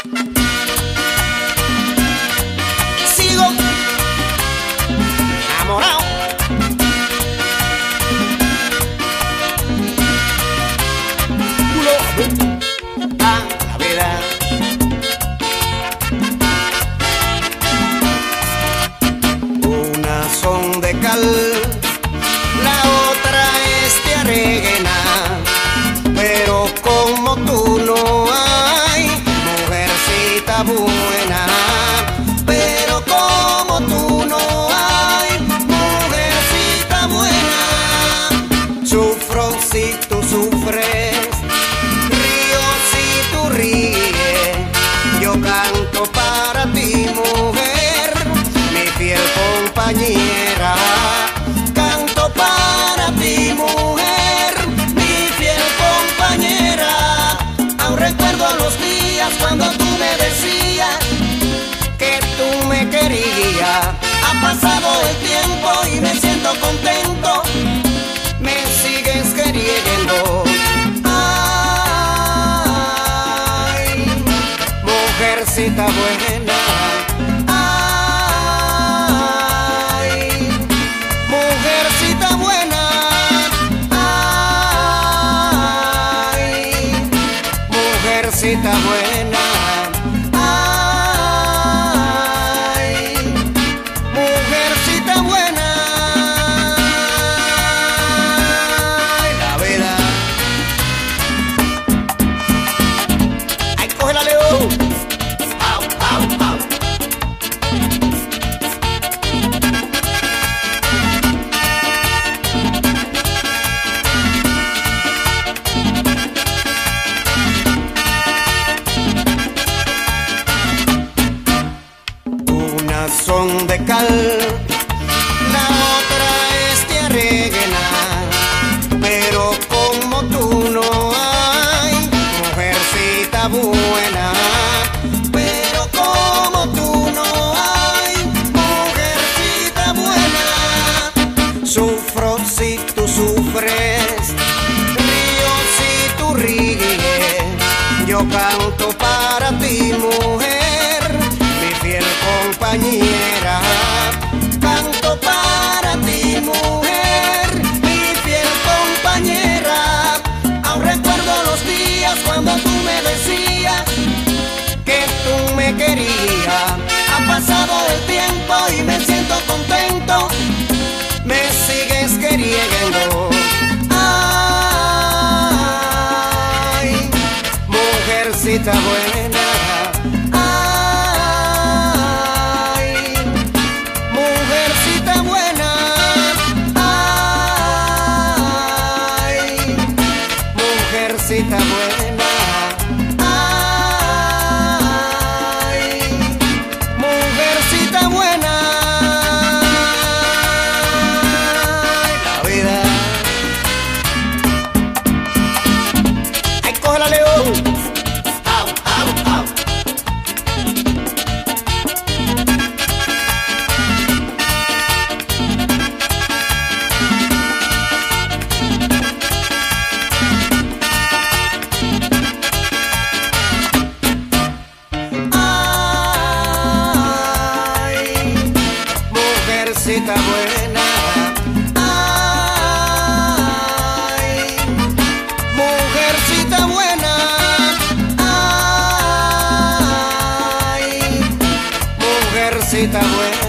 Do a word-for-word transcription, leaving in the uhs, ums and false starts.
Sigo enamorado. A la vida. Unas son de cal, la otra es de arena, pero como tú no hay mujercita buena, pero como tú no hay mujercita buena. Sufro si tú sufres, río si tú ríes, yo canto para ti, mujer, mi fiel compañera. Canto para ti, mujer, mi fiel compañera. Aún recuerdo los días cuando tú me decías que tú me querías. Ha pasado el tiempo y me siento contento, me sigues queriendo. Ay, mujercita buena. Mujercita buena, ay, mujercita buena, ay, la vida. Ay, cógela, Leo. Au, au, au. Son de cal, la otra es de arena, pero como tú no hay mujercita buena, pero como tú no hay mujercita buena. Sufro si tú sufres, río si tú ríes, yo canto para ti, mujer, mi fiel compañera. Canto para ti, mujer, mi fiel compañera. Aún recuerdo los días cuando tú me decías que tú me querías. Ha pasado el tiempo y me siento contento, me sigues queriendo. Ay, mujercita buena. Mujercita buena, ay, mujercita buena, ay, la vida. Ay, cógela, Leo. Au, au, au. Mujercita buena, ay, mujercita buena, ay, mujercita buena.